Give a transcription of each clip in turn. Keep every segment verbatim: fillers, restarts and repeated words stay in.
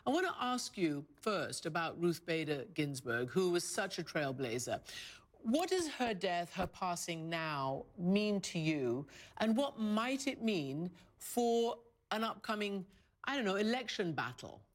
I want to ask you first about Ruth Bader Ginsburg, who was such a trailblazer. What does her death, her passing now, mean to you? And what might it mean for an upcoming, I don't know, election battle?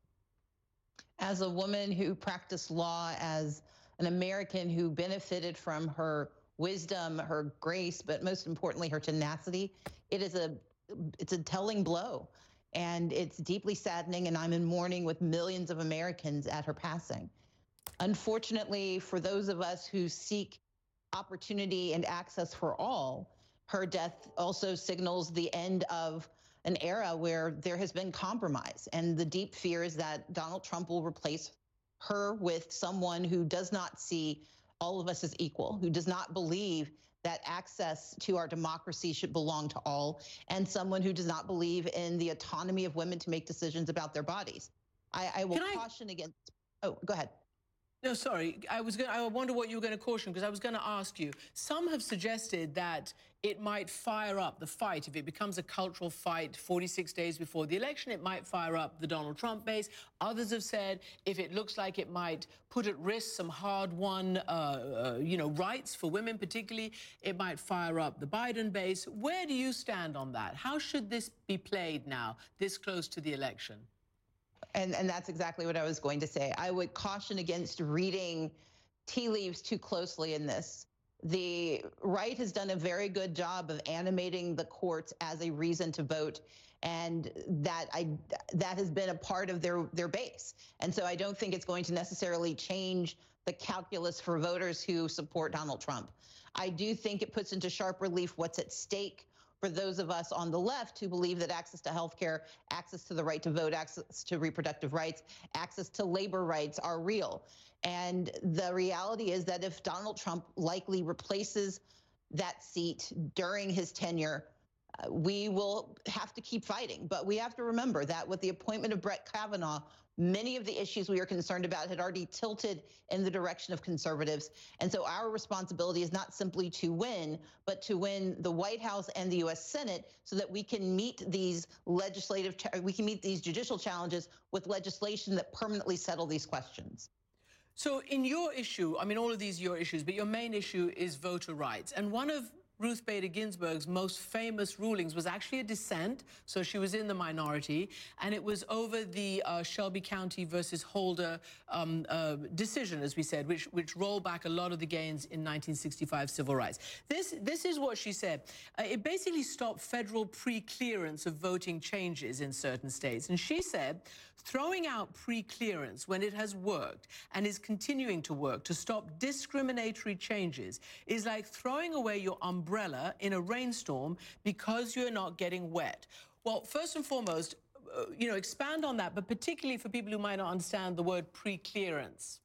As a woman who practiced law, as an American who benefited from her wisdom, her grace, but most importantly, her tenacity, it is a, it's a telling blow. And it's deeply saddening, and I'm in mourning with millions of Americans at her passing. Unfortunately, for those of us who seek opportunity and access for all, her death also signals the end of an era where there has been compromise. And the deep fear is that Donald Trump will replace her with someone who does not see all of us as equal, who does not believe that access to our democracy should belong to all, and someone who does not believe in the autonomy of women to make decisions about their bodies. I, I will Can I- caution against, oh, go ahead. No, sorry. I was going. I wonder what you were going to caution, because I was going to ask you. Some have suggested that it might fire up the fight if it becomes a cultural fight forty-six days before the election. It might fire up the Donald Trump base. Others have said if it looks like it might put at risk some hard-won, uh, uh, you know, rights for women, particularly, it might fire up the Biden base. Where do you stand on that? How should this be played now, this close to the election? And, and that's exactly what I was going to say. I would caution against reading tea leaves too closely in this. The right has done a very good job of animating the courts as a reason to vote, and that I that has been a part of their their base. And so I don't think it's going to necessarily change the calculus for voters who support Donald Trump. I do think it puts into sharp relief what's at stake for those of us on the left who believe that access to health care, access to the right to vote, access to reproductive rights, access to labor rights are real. And the reality is that if Donald Trump likely replaces that seat during his tenure, uh, we will have to keep fighting. But we have to remember that with the appointment of Brett Kavanaugh, many of the issues we are concerned about had already tilted in the direction of conservatives. And so our responsibility is not simply to win, but to win the White House and the U S Senate so that we can meet these legislative, we can meet these judicial challenges with legislation that permanently settle these questions. So in your issue, I mean, all of these are your issues, but your main issue is voter rights. And one of Ruth Bader Ginsburg's most famous rulings was actually a dissent, so she was in the minority, and it was over the uh, Shelby County versus Holder um, uh, decision, as we said, which which rolled back a lot of the gains in nineteen sixty-five civil rights. This this is what she said. Uh, it basically stopped federal pre-clearance of voting changes in certain states, and she said throwing out pre-clearance when it has worked and is continuing to work to stop discriminatory changes is like throwing away your umbrella in a rainstorm because you're not getting wet. Well, first and foremost, uh, you know, expand on that, but particularly for people who might not understand the word pre-clearance.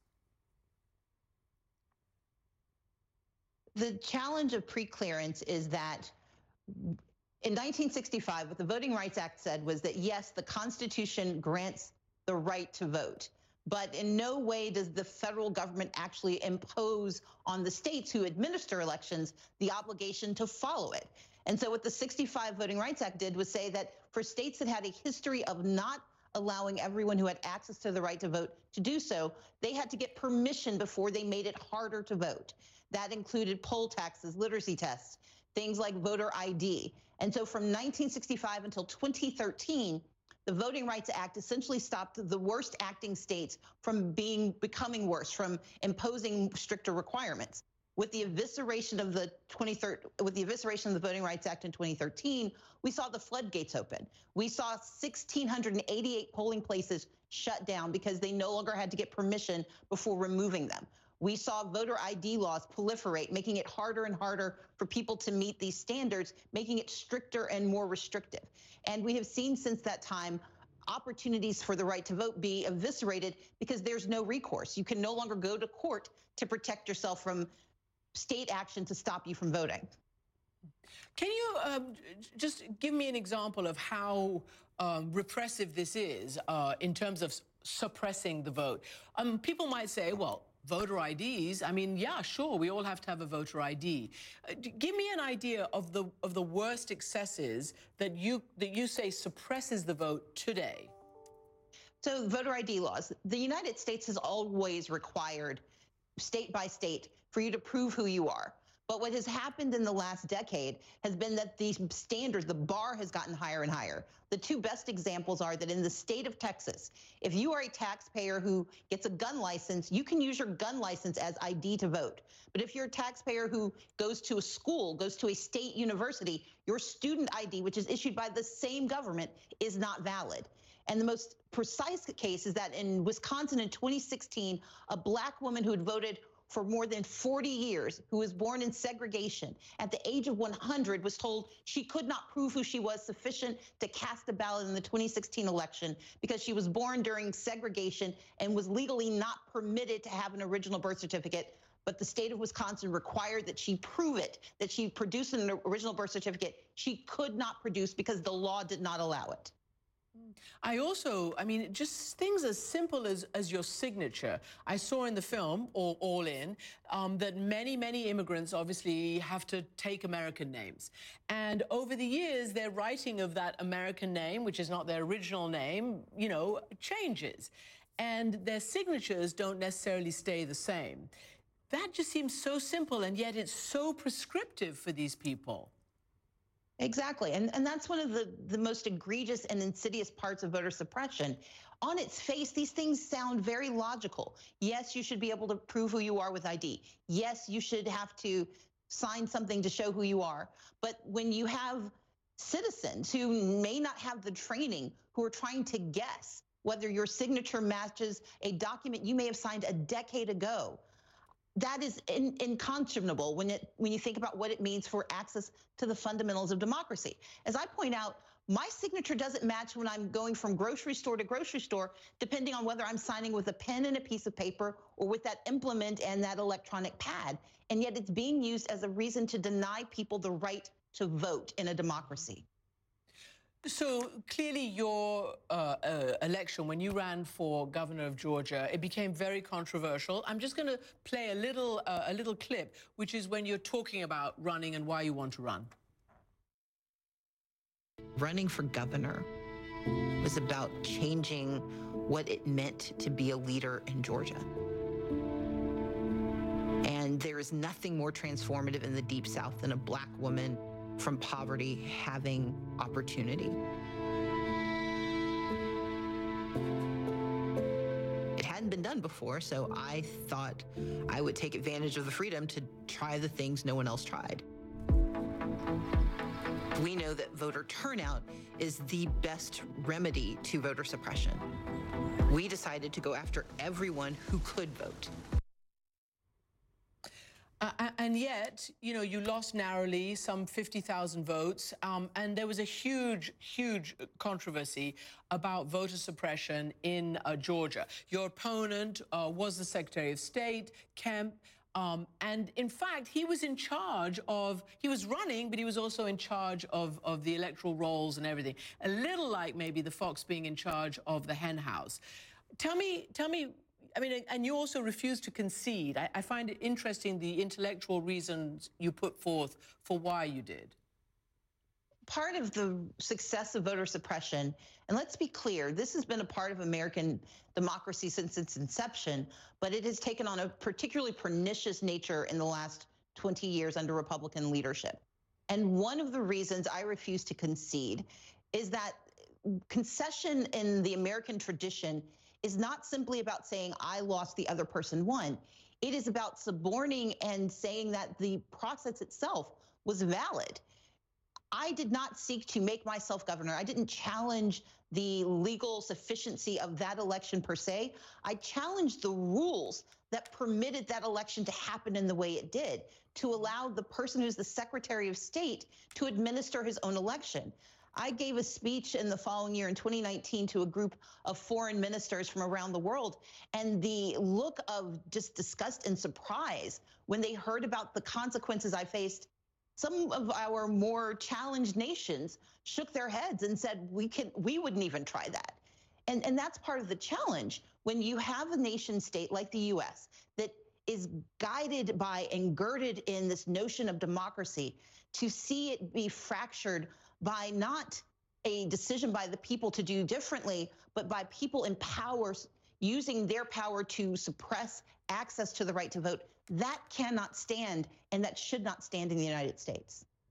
The challenge of pre-clearance is that in nineteen sixty-five, what the Voting Rights Act said was that, yes, the Constitution grants the right to vote, but in no way does the federal government actually impose on the states who administer elections the obligation to follow it. And so what the sixty-five Voting Rights Act did was say that for states that had a history of not allowing everyone who had access to the right to vote to do so, they had to get permission before they made it harder to vote. That included poll taxes, literacy tests, things like voter I D. And so from nineteen sixty-five until twenty thirteen, the Voting Rights Act essentially stopped the worst acting states from being becoming worse, from imposing stricter requirements. With the evisceration of the twenty-third, with the evisceration of the Voting Rights Act in twenty thirteen, we saw the floodgates open. We saw one thousand six hundred eighty-eight polling places shut down because they no longer had to get permission before removing them. We saw voter I D laws proliferate, making it harder and harder for people to meet these standards, making it stricter and more restrictive. And we have seen since that time opportunities for the right to vote be eviscerated because there's no recourse. You can no longer go to court to protect yourself from state action to stop you from voting. Can you um, just give me an example of how um, repressive this is uh, in terms of suppressing the vote? Um, people might say, well, voter I Ds, I mean, yeah, sure, we all have to have a voter I D. Uh, give me an idea of the of the worst excesses that you that you say suppresses the vote today. So voter I D laws, the United States has always required state by state for you to prove who you are. But what has happened in the last decade has been that these standards, the bar has gotten higher and higher. The two best examples are that in the state of Texas, if you are a taxpayer who gets a gun license, you can use your gun license as I D to vote. But if you're a taxpayer who goes to a school, goes to a state university, your student I D, which is issued by the same government, is not valid. And the most precise case is that in Wisconsin in twenty sixteen, a black woman who had voted for more than forty years, who was born in segregation, at the age of one hundred, was told she could not prove who she was sufficient to cast a ballot in the twenty sixteen election because she was born during segregation and was legally not permitted to have an original birth certificate. But the state of Wisconsin required that she prove it, that she produce an original birth certificate she could not produce because the law did not allow it. I also, I mean, just things as simple as, as your signature. I saw in the film, or All In, um, that many, many immigrants obviously have to take American names. And over the years, their writing of that American name, which is not their original name, you know, changes. And their signatures don't necessarily stay the same. That just seems so simple, and yet it's so prescriptive for these people. Exactly. And, and that's one of the, the most egregious and insidious parts of voter suppression. On its face, these things sound very logical. Yes, you should be able to prove who you are with I D. Yes, you should have to sign something to show who you are. But when you have citizens who may not have the training, who are trying to guess whether your signature matches a document you may have signed a decade ago, that is in, unconscionable when it when you think about what it means for access to the fundamentals of democracy. As I point out, my signature doesn't match when I'm going from grocery store to grocery store, depending on whether I'm signing with a pen and a piece of paper or with that implement and that electronic pad. And yet it's being used as a reason to deny people the right to vote in a democracy. So clearly your uh, uh, election, when you ran for governor of Georgia, it became very controversial. I'm just going to play a little, uh, a little clip, which is when you're talking about running and why you want to run. Running for governor was about changing what it meant to be a leader in Georgia. And there is nothing more transformative in the Deep South than a black woman from poverty having opportunity. It hadn't been done before, so I thought I would take advantage of the freedom to try the things no one else tried. We know that voter turnout is the best remedy to voter suppression. We decided to go after everyone who could vote. Uh, and yet, you know, you lost narrowly, some fifty thousand votes, um, and there was a huge, huge controversy about voter suppression in uh, Georgia. Your opponent uh, was the Secretary of State, Kemp, um, and in fact, he was in charge of, he was running, but he was also in charge of, of the electoral rolls and everything. A little like maybe the fox being in charge of the hen house. Tell me, tell me, I mean, and you also refused to concede. I, I find it interesting, the intellectual reasons you put forth for why you did. Part of the success of voter suppression, and let's be clear, this has been a part of American democracy since its inception, but it has taken on a particularly pernicious nature in the last twenty years under Republican leadership. And one of the reasons I refuse to concede is that concession in the American tradition is not simply about saying I lost, the other person won. It is about suborning and saying that the process itself was valid. I did not seek to make myself governor. I didn't challenge the legal sufficiency of that election per se. I challenged the rules that permitted that election to happen in the way it did, to allow the person who's the Secretary of State to administer his own election. I gave a speech in the following year in twenty nineteen to a group of foreign ministers from around the world, and the look of just disgust and surprise when they heard about the consequences I faced. Some of our more challenged nations shook their heads and said, we can, we wouldn't even try that. And, and that's part of the challenge. When you have a nation state like the U S that is guided by and girded in this notion of democracy, to see it be fractured by not a decision by the people to do differently, but by people in power using their power to suppress access to the right to vote, that cannot stand, and that should not stand in the United States.